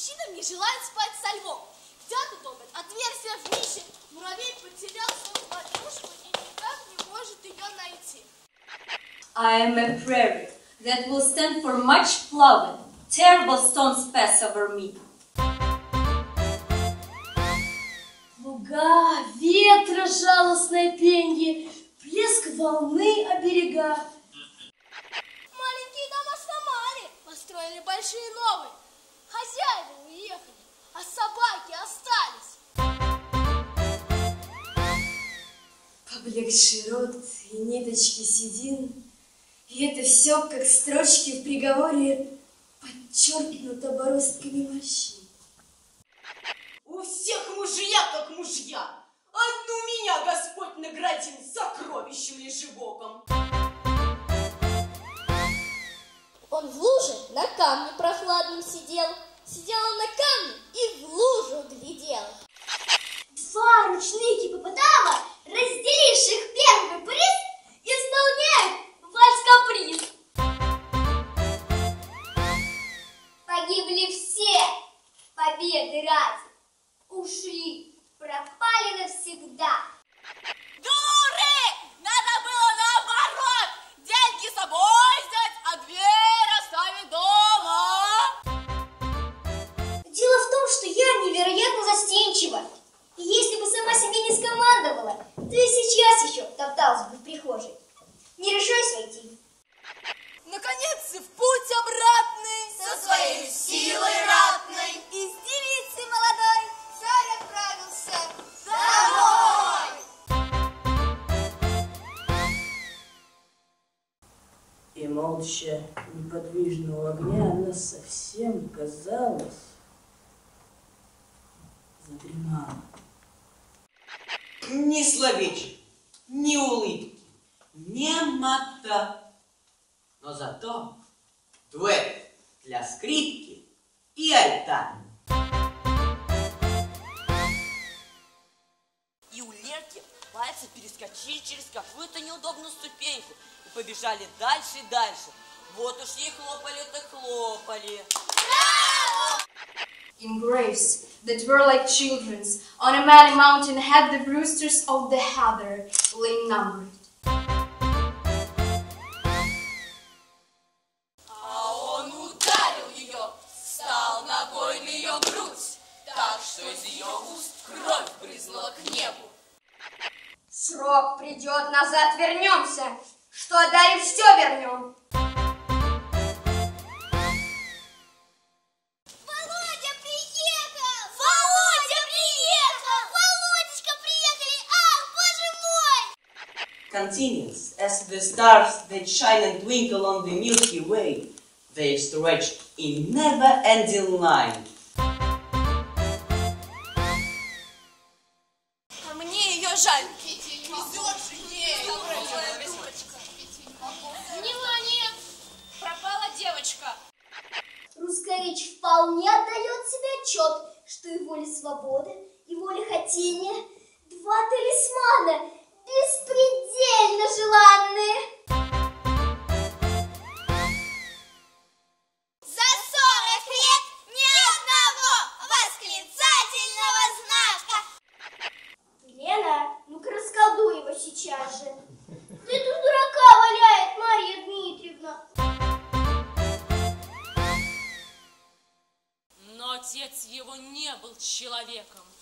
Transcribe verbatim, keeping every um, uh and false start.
Мужчина не желает спать со львом. Где-то топит отверстие в нише. Муравей потерял свою подушку и никак не может ее найти. I am a prairie that will stand for much plowing. Terrible storms pass over me. Луга, ветра, жалостное пенье, плеск волны о берега. Маленькие дома сломали, построили большие новые. Хозяева уехали, а собаки остались. Поблекший рот и ниточки седин, и это все, как строчки в приговоре, подчеркнуто бороздками морщин. У всех мужья как мужья, одну меня Господь наградил сокровищем лежебоком. Он в луже на камне прохладном сидел. Сидел он на камне и в лужу глядел. Два ручные гипопотама, разделивших первый приз, исполняют вальс-каприз. Погибли все победы ради, ушли, пропали навсегда. Дуры! Надо было наоборот! Деньги с собой взять, а дверь оставить дома! Дело в том, что я невероятно застенчива. И если бы сама себе не скомандовала, то и сейчас еще топталась бы в прихожей. Не решаюсь войти. Наконец и в путь обратный, со своей силой ратной, Из девицы молодой царь отправился домой. И молча, неподвижно у огня, она совсем, казалось, задремала. Ни словечек, ни улыбки, немота. Но зато дуэт для скрипки и альта. И у Лерки пальцы перескочили через какую-то неудобную ступеньку и побежали дальше и дальше. Вот уж ей хлопали-то хлопали. In graves that were like children's, on a mighty mountain had the roosters of the heather lain numbered. А он ударил ее, встал ногой на ее грудь, так что из ее уст кровь брызнула к небу. Срок придет, назад вернемся, что дарим, все вернем. Володя приехал! Володя приехал! Володечка приехали! Ах, боже мой! Continues as the stars that shine and twinkle on the Milky Way, they stretched in never-ending line. А мне ее жаль. Везет же ей. Внимание! Пропала девочка. Русская речь вполне отдает себе отчет, что и воля свободы, и воля хотения – два талисмана, беспредельно желанные. За сорок лет ни одного восклицательного знака. Лена, ну-ка расколдуй его сейчас же. Ты тут дурака валяет, Марья Дмитриевна. Но отец его не был человеком.